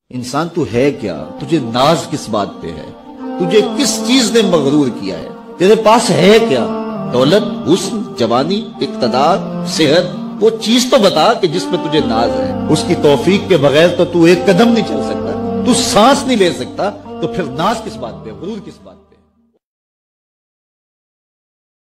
इंसान तू है क्या? तुझे नाज किस बात पे है? तुझे किस चीज ने मगरूर किया है? तेरे पास है क्या? दौलत, हुस्न, जवानी, इक्तदार, सेहत? वो चीज तो बता कि जिसमें तुझे नाज है। उसकी तौफीक के बगैर तो तू एक कदम नहीं चल सकता, तू सांस नहीं ले सकता, तो फिर नाज किस बात पे, गुरूर किस बात पे?